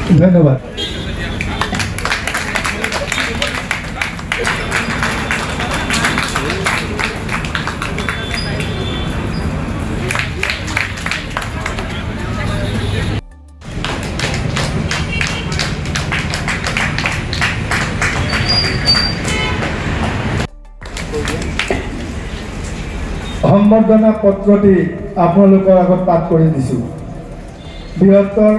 ধন্যবাদ। সম্বৰ্ধনা পত্ৰটি আপোনালোকৰ আগত পাঠ কৰি দিছোঁ। বৃহত্তৰ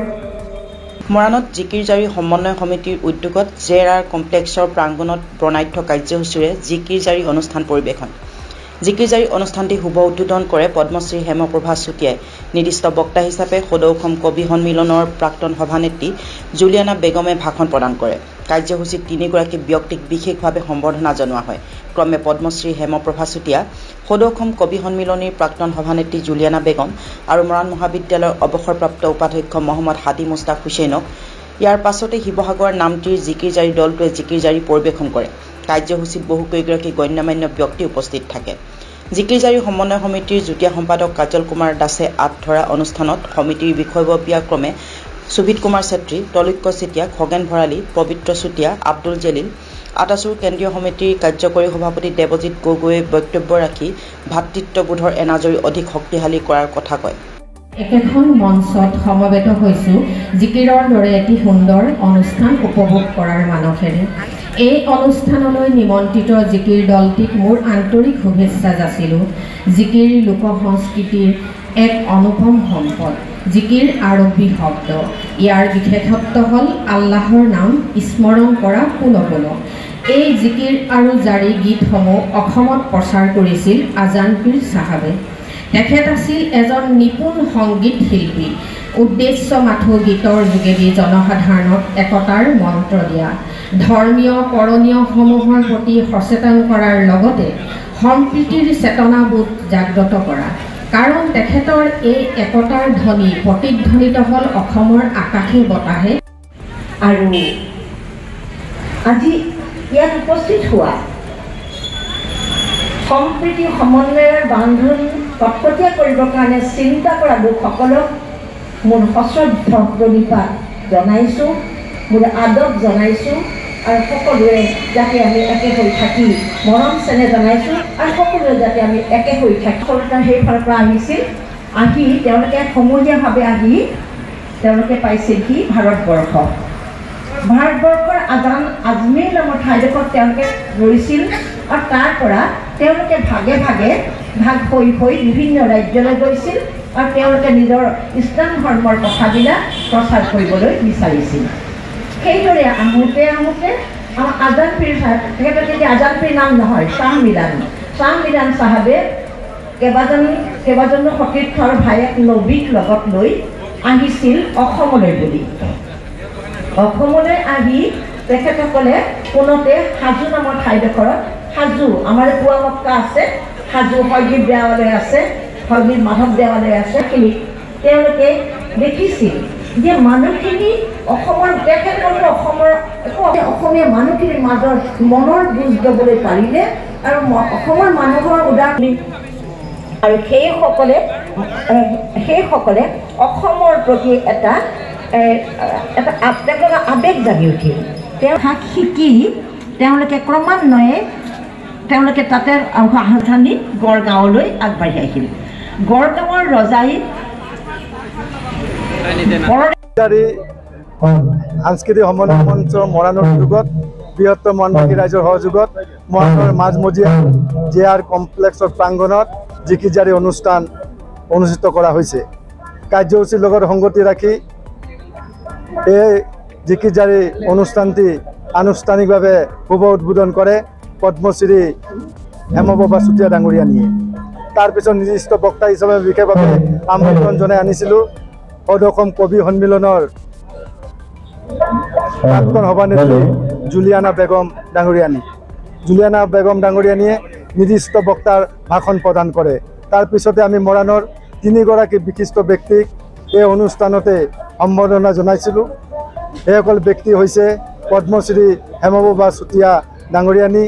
মৰাণত জিকিৰজাৰী সমন্বয় সমিতিৰ উদ্যোগত JRR কমপ্লেক্সৰ প্ৰাংগণত বৰ্ণাঢ্য কাৰ্যসূচীৰে জিকিৰজাৰী অনুষ্ঠান পৰিৱেশন। জিকিৰজাৰী অনুষ্ঠানটি শুভ উদ্বোধন কৰে পদ্মশ্ৰী হেমপ্ৰভা চুতীয়াই। নিৰ্দিষ্ট বক্তা হিচাপে সদৌ অসম কবি সন্মিলনৰ প্ৰাক্তন সভানেত্ৰী জুলিয়ানা বেগমে ভাষণ প্ৰদান কৰে। কাৰ্যসূচীত তিনিগৰাকী ব্যক্তিক বিশেষভাৱে সম্বৰ্ধনা জনোৱা হয়। ক্ৰমে পদ্মশ্ৰী হেমপ্ৰভা চুতীয়া, সদৌ অসম কবি সন্মিলনীৰ প্ৰাক্তন সভানেত্ৰী জুলিয়ানা বেগম আৰু মৰাণ মহাবিদ্যালয়ৰ অৱসৰপ্ৰাপ্ত উপাধ্যক্ষ মহম্মদ হাদি মুস্তাক হুছেইনক। ইয়াৰ পাছতে শিৱসাগৰ নামটিৰ জিকিৰজাৰী দলটোৱে জিকিৰজাৰী পৰিৱেশন কৰে। কাৰ্যসূচীত বহুকেইগৰাকী গণ্যমান্য ব্যক্তি উপস্থিত থাকে। জিকিৰজাৰী সমন্বয় সমিতিৰ যুটীয়া সম্পাদক কাজল কুমাৰ দাসে আঁত ধৰা অনুষ্ঠানত সমিতিৰ বিষয়ববীয়া ক্ৰমে সুভিত কুমাৰ চেত্ৰী, তলৈক্য চেতিয়া, খগেন ভৰালী, পবিত্ৰ চুতীয়া, আব্দুল জলিল, আটাচুৰ কেন্দ্ৰীয় সমিতিৰ কাৰ্যকৰী সভাপতি দেৱজিৎ গগৈয়ে বক্তব্য ৰাখি ভাতৃত্ববোধৰ এনাজৰী অধিক শক্তিশালী কৰাৰ কথা কয়। একেখন মঞ্চত সমবেত হৈছোঁ জিকিৰৰ দৰে এটি সুন্দৰ অনুষ্ঠান উপভোগ কৰাৰ মানসেৰে। এই অনুষ্ঠানলৈ নিমন্ত্ৰিত জিকিৰ দলটিক মোৰ আন্তৰিক শুভেচ্ছা যাচিলোঁ। জিকিৰ লোক সংস্কৃতিৰ এক অনুপম সম্পদ। জিকিৰ আৰবী শব্দ। ইয়াৰ বিশেষত্ব হ'ল আল্লাহৰ নাম স্মৰণ কৰা পুনঃ পুনঃ। এই জিকিৰ আৰু জাৰী গীতসমূহ অসমত প্ৰচাৰ কৰিছিল আজান পীৰ চাহাবে। তেখেত আছিল এজন নিপুণ সংগীত শিল্পী। উদ্দেশ্য মাথো গীতৰ যোগেদি জনসাধাৰণক একতাৰ মন্ত্ৰ দিয়া, ধৰ্মীয় কৰণীয়সমূহৰ প্ৰতি সচেতন কৰাৰ লগতে সম্প্ৰীতিৰ চেতনাবোধ জাগ্ৰত কৰা। কাৰণ তেখেতৰ এই একতাৰ ধ্বনি প্ৰতিধ্বনিত হ'ল অসমৰ আকাশে বতাহে। আৰু আজি ইয়াত উপস্থিত হোৱা সম্প্ৰীতি সমন্বয়ৰ বান্ধোন কটকটীয়া কৰিবৰ কাৰণে চিন্তা কৰা লোকসকলক মোৰ সশ্ৰদ্ধ প্ৰণিপাত জনাইছোঁ, মোৰ আদব জনাইছোঁ। আৰু সকলোৱে যাতে আমি একে হৈ থাকি মৰম চেনেহ জনাইছোঁ আৰু সকলোৱে যাতে আমি একে হৈ থাকি সেইফালৰ পৰা আহিছিল। আহি তেওঁলোকে সমূহীয়াভাৱে আহি তেওঁলোকে পাইছিলহি ভাৰতবৰ্ষ। ভাৰতবৰ্ষৰ আজমেৰ নামৰ ঠাইডোখৰত তেওঁলোকে ৰৈছিল আৰু তাৰ পৰা তেওঁলোকে ভাগে ভাগে ভাগ হৈ হৈ বিভিন্ন ৰাজ্যলৈ গৈছিল আৰু তেওঁলোকে নিজৰ ইছলাম ধৰ্মৰ কথাবিলাক প্ৰচাৰ কৰিবলৈ বিচাৰিছিল। সেইদৰে আহোঁতে আমাৰ আজান পীৰ চাহাব, তেখেতৰ তেতিয়া আজান পীৰ নাম নহয়, শ্বাহ মিৰাণ চাহাবে কেইবাজনো সতীৰ্থৰ ভায়েক নবীক লগত লৈ আহিছিল অসমলৈ বুলি। অসমলৈ আহি তেখেতসকলে পোনতে হাজো নামৰ ঠাইডোখৰত, হাজো আমাৰ পুৱা মক্কা আছে, হাজো হয়গ্ৰীৱ দেৱালয় আছে, হয়গ্ৰীৱ মাধৱ দেৱালয় আছে, সেইখিনি তেওঁলোকে দেখিছিল যে মানুহখিনি অসমৰ তেখেতসকলে অসমীয়া মানুহখিনিৰ মাজত মনৰ বুজ ল'বলৈ পাৰিলে আৰু অসমৰ মানুহৰ উদাহৰণ আৰু সেইসকলে অসমৰ প্ৰতি এটা আৱেগ জাগি উঠিল। তেওঁ ভাগ শিকি তেওঁলোকে ক্ৰমান্বয়ে তেওঁলোকে তাতে ৰাজধানী গড়গাঁৱলৈ আগবাঢ়ি আহিল। গড়গাঁৱৰ ৰজাই সাংস্কৃতিক সমন্বয় মঞ্চ মৰাণৰ উদ্যোগত বৃহত্তৰ মৰাণবাসী ৰাইজৰ সহযোগত মৰাণৰ মাজমজিয়া JRR কমপ্লেক্সৰ প্ৰাংগণত জিকিৰজাৰী অনুষ্ঠান অনুষ্ঠিত কৰা হৈছে। কাৰ্যসূচীৰ লগত সংগতি ৰাখি এই জিকিৰজাৰী অনুষ্ঠানটি আনুষ্ঠানিকভাৱে শুভ উদ্বোধন কৰে পদ্মশ্ৰী হেমপ্ৰভা চুতীয়া ডাঙৰীয়ানীয়ে। তাৰপিছত নিৰ্দিষ্ট বক্তা হিচাপে বিশেষভাৱে আমন্ত্ৰণ জনাই আনিছিলোঁ সদৌ অসম কবি সন্মিলনৰ প্ৰাক্তন সভানেত্ৰী জুলিয়ানা বেগম ডাঙৰীয়ানীয়ে নিৰ্দিষ্ট বক্তাৰ ভাষণ প্ৰদান কৰে। তাৰপিছতে আমি মৰাণৰ তিনিগৰাকী বিশিষ্ট ব্যক্তিক এই অনুষ্ঠানতে সম্বৰ্ধনা জনাইছিলোঁ। এইসকল ব্যক্তি হৈছে পদ্মশ্ৰী হেমপ্ৰভা চুতীয়া ডাঙৰীয়ানী,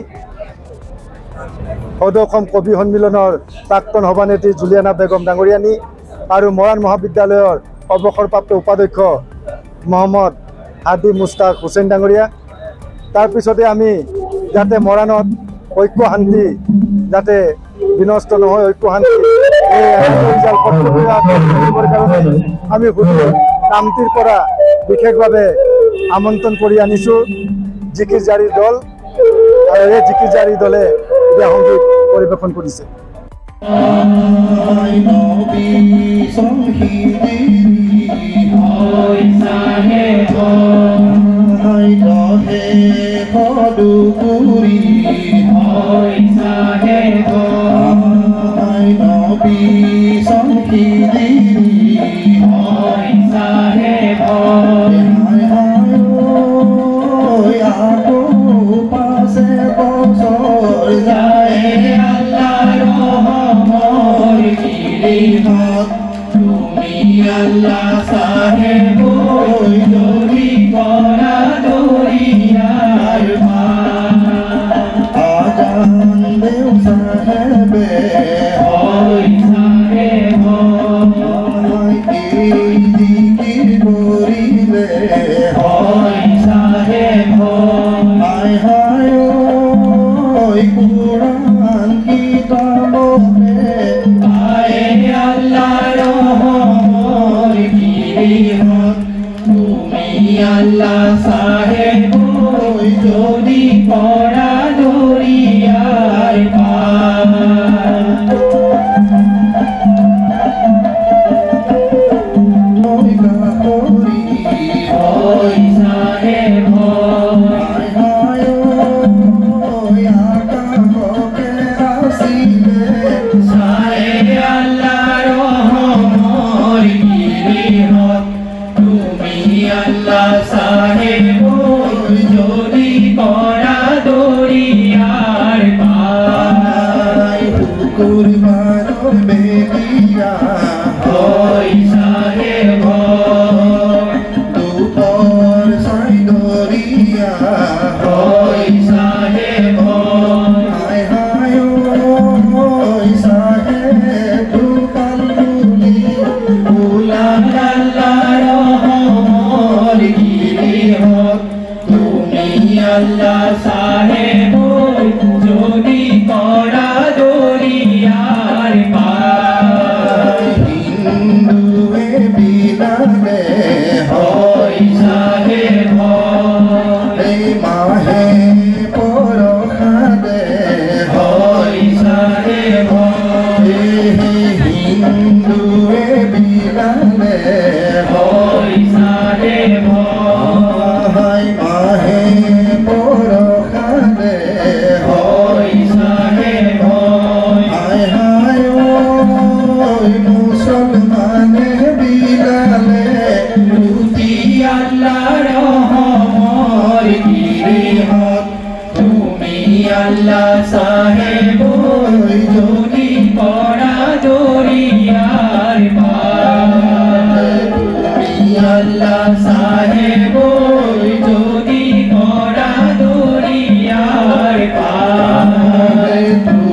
সদৌ অসম কবি সন্মিলনৰ প্ৰাক্তন সভানেত্ৰী জুলিয়ানা বেগম ডাঙৰীয়ানী আৰু মৰাণ মহাবিদ্যালয়ৰ অৱসৰপ্ৰাপ্ত উপাধ্যক্ষ মহম্মদ হাৰ্দি মুস্তাক হুছেইন ডাঙৰীয়া। তাৰপিছতে আমি যাতে মৰাণত ঐক্য শান্তি যাতে বিনষ্ট নহয়, ঐক্য শান্তি কাৰণে আমি গোটেই নামটিৰ পৰা বিশেষভাৱে আমন্ত্ৰণ কৰি আনিছোঁ জিকিৰ জাৰীৰ দল, আৰু এই জিকিৰ জাৰী দলে বিয়া সংগীত পৰিৱেশন কৰিছে। Allah